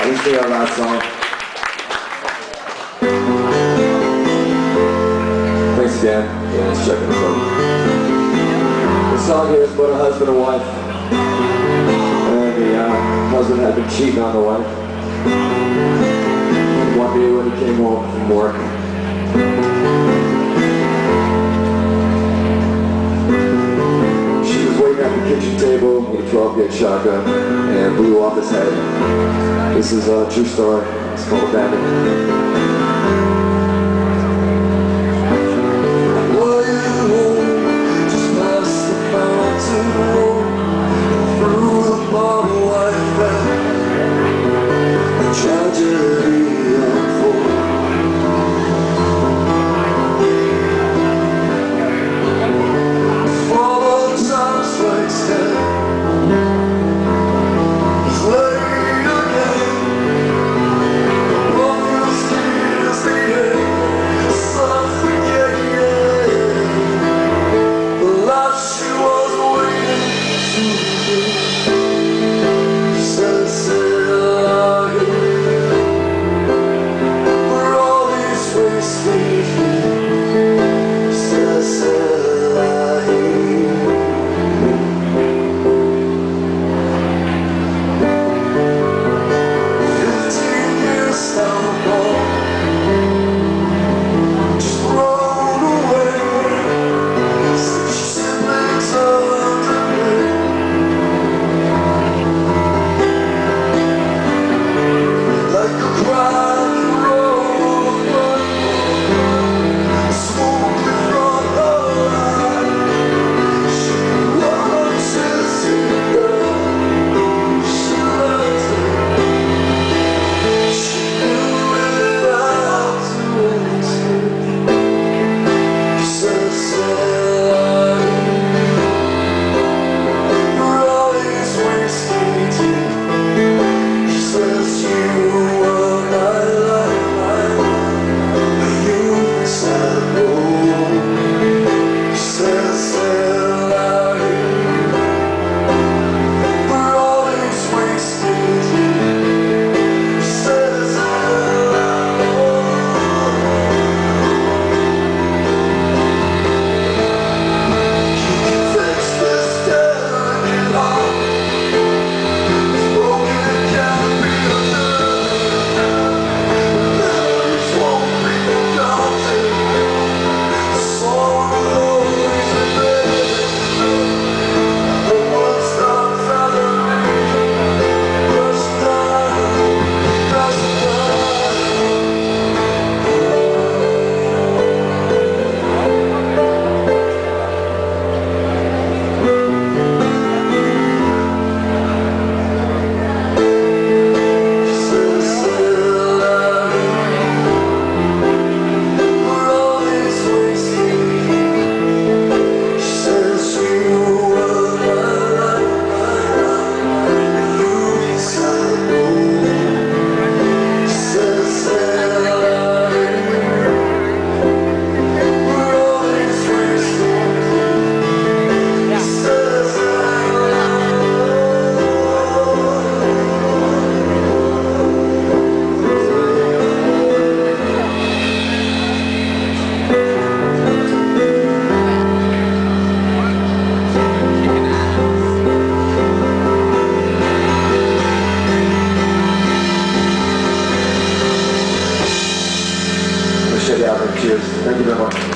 This will be our last song. Thanks again. Yeah, let's check this out. This song here is about a husband and wife. And the husband had been cheating on the wife. One day when he came home from work, she was waiting at the kitchen table with a 12-gauge shotgun and blew off his head. This is a true story. It's called Abandoned. Cheers. Thank you very much.